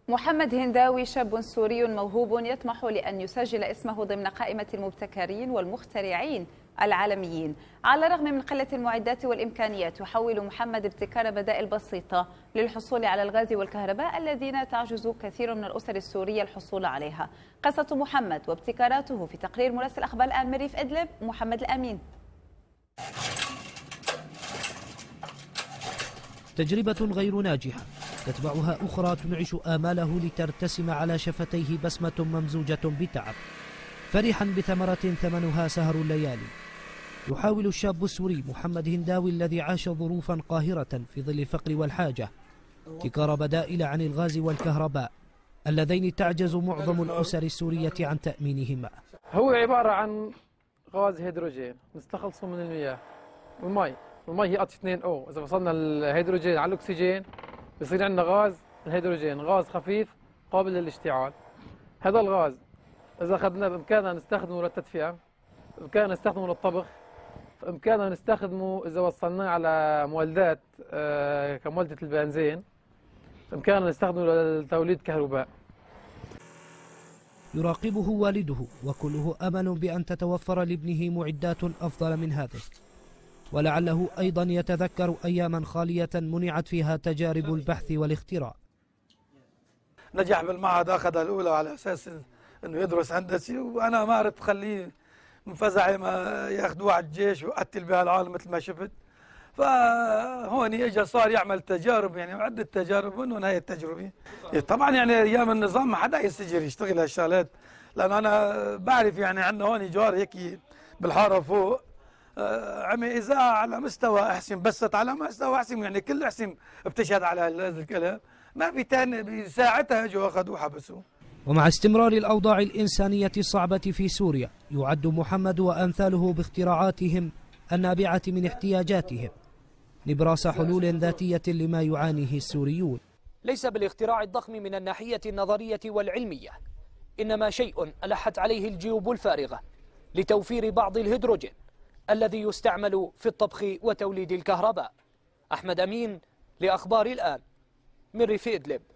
محمد هنداوي شاب سوري موهوب يطمح لأن يسجل اسمه ضمن قائمة المبتكرين والمخترعين العالميين. على الرغم من قلة المعدات والإمكانيات، يحاول محمد ابتكار بدائل بسيطة للحصول على الغاز والكهرباء الذين تعجز كثير من الأسر السورية الحصول عليها. قصة محمد وابتكاراته في تقرير مراسل أخبار الآن من ريف إدلب محمد الأمين. تجربة غير ناجحة تتبعها أخرى تنعش آماله لترتسم على شفتيه بسمة ممزوجة بتعب، فرحا بثمرة ثمنها سهر الليالي. يحاول الشاب السوري محمد هنداوي الذي عاش ظروفا قاهرة في ظل الفقر والحاجة ابتكار بدائل عن الغاز والكهرباء اللذين تعجز معظم الأسر السورية عن تأمينهما. هو عبارة عن غاز هيدروجين نستخلصه من المياه والمي هي أطي 2O. إذا وصلنا الهيدروجين على الأكسجين بصير عندنا غاز الهيدروجين، غاز خفيف قابل للاشتعال. هذا الغاز إذا أخذنا بإمكاننا نستخدمه للتدفئة، بإمكاننا نستخدمه للطبخ، بإمكاننا نستخدمه إذا وصلناه على مولدات كمولدة البنزين، بإمكاننا نستخدمه لتوليد كهرباء. يراقبه والده وكله أمل بأن تتوفر لابنه معدات أفضل من هذه، ولعله أيضا يتذكر أياما خالية منعت فيها تجارب البحث والاختراع. نجح بالمعهد، أخذ الأولى على أساس أنه يدرس هندسي، وأنا ما عرفت خليه من فزعي ما ياخذوه على الجيش وقتل بها العالم مثل ما شفت. فهون اجى صار يعمل تجارب، يعني عدة تجارب، وانه نهاية التجربة. طبعا يعني ايام النظام ما حدا يستجر يشتغل هالشغلات، لانه انا بعرف يعني عندنا هون جار هيك بالحاره فوق عمي اذاعه على مستوى احسن، بست على مستوى احسن، يعني كل احسن بتشهد على هذا الكلام. ما في ثاني بساعتها اجوا اخذوه حبسوه. ومع استمرار الأوضاع الإنسانية الصعبة في سوريا، يعد محمد وأمثاله باختراعاتهم النابعة من احتياجاتهم نبراس حلول ذاتية لما يعانيه السوريون. ليس بالاختراع الضخم من الناحية النظرية والعلمية، إنما شيء ألحت عليه الجيوب الفارغة لتوفير بعض الهيدروجين الذي يستعمل في الطبخ وتوليد الكهرباء. أحمد أمين لأخبار الآن من ريف إدلب.